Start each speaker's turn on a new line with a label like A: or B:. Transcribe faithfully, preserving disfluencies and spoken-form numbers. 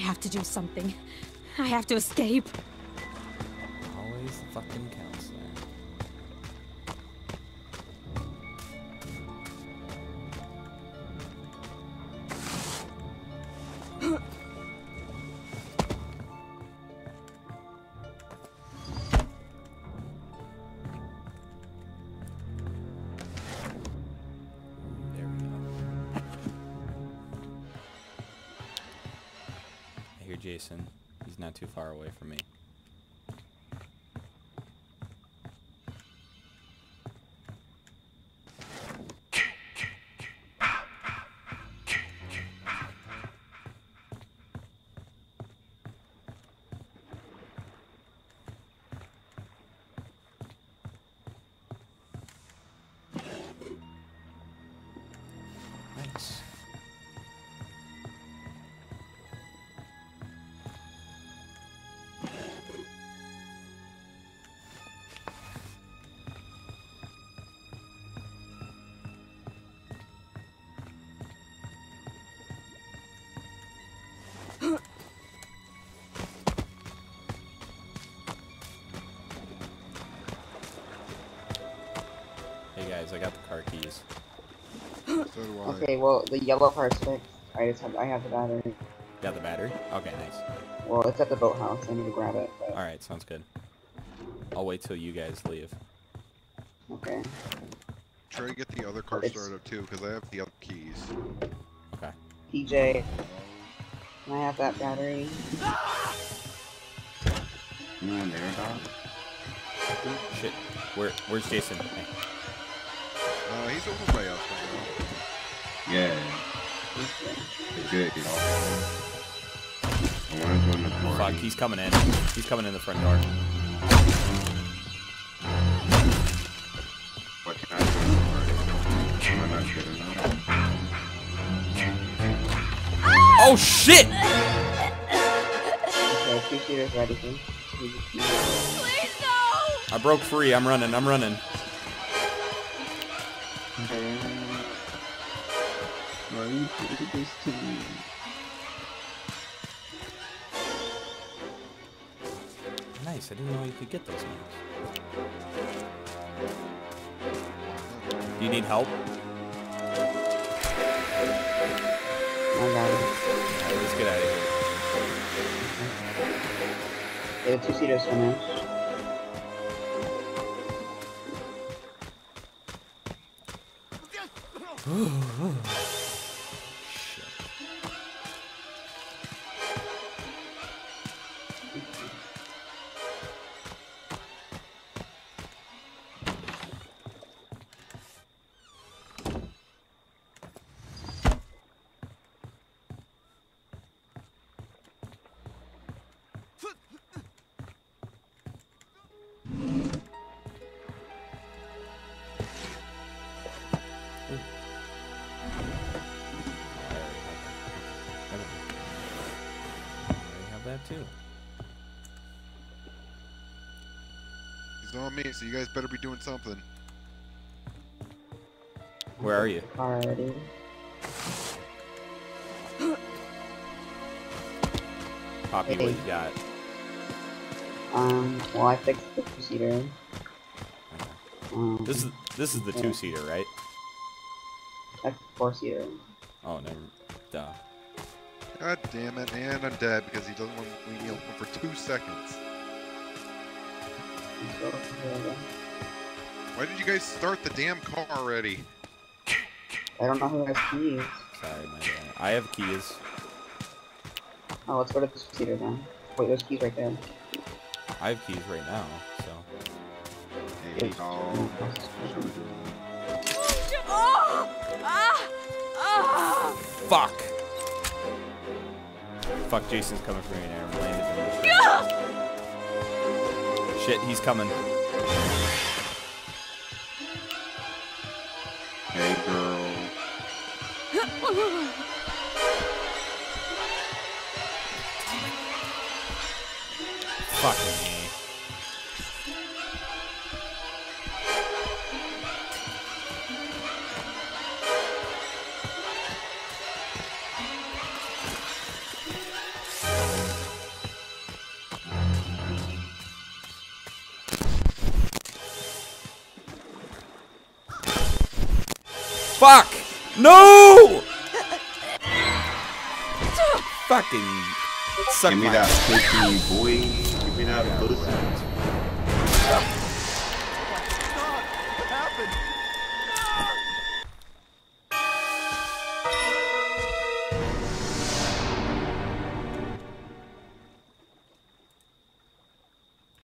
A: have to do something. I have to escape.
B: Always the fucking counselor. There we go. I hear Jason. He's not too far away from me. Nice. Hey guys, I got the car keys.
C: So do I.
D: Okay, well, the yellow part's fixed. I just have, I have the battery.
B: Got the battery? Okay, nice.
D: Well, it's at the boathouse. I need to grab it. But...
B: Alright, sounds good. I'll wait till you guys leave.
D: Okay.
C: Try to get the other car
D: It's-
C: started up too, because I have the other keys.
B: Okay.
D: P J, can I have that battery?
E: You know there, dog?
B: Shit. Where where's Jason? Hey.
C: Uh, he's over by us right now.
E: Yeah. Good, you know. I want to join the party.
B: Fuck, he's coming in. He's coming in the front door.
E: What can I join the party? Am I not good enough?
B: Oh shit!
D: Okay, two-seater's ready, please.
A: Please, no!
B: I broke free. I'm running. I'm running.
E: Why you did this to me?
B: Nice. I didn't know you could get those ones. Do you need help?
D: I got it.
B: Alright, let's get out of here.
D: Yeah, the two-seater's finished.
B: That too.
C: He's on me, so you guys better be doing something.
B: Where are you?
D: Alrighty.
B: Poppy, what you got?
D: Um, well, I fixed the two-seater. Um,
B: This is this is the two seater, right?
D: that's the four-seater.
B: Oh, never. Duh.
C: God damn it, and I'm dead because he doesn't want to leave me open for two seconds.
D: So, yeah,
C: Why did you guys start the damn car already?
D: I don't know who has keys.
B: Sorry, my bad. I have keys.
D: Oh, let's go to the two-seater then. Wait, there's keys right there.
B: I have keys right now, so.
E: Hey, dog.
A: Oh! Ah! Ah!
B: Fuck! Fuck, Jason's coming for me now. I'm landed in the shit, he's coming.
E: Hey, girl.
B: Fucking me. Fuck! No! Fucking suck
E: Give me
B: my
E: that pussy, boy. Give me that pussy.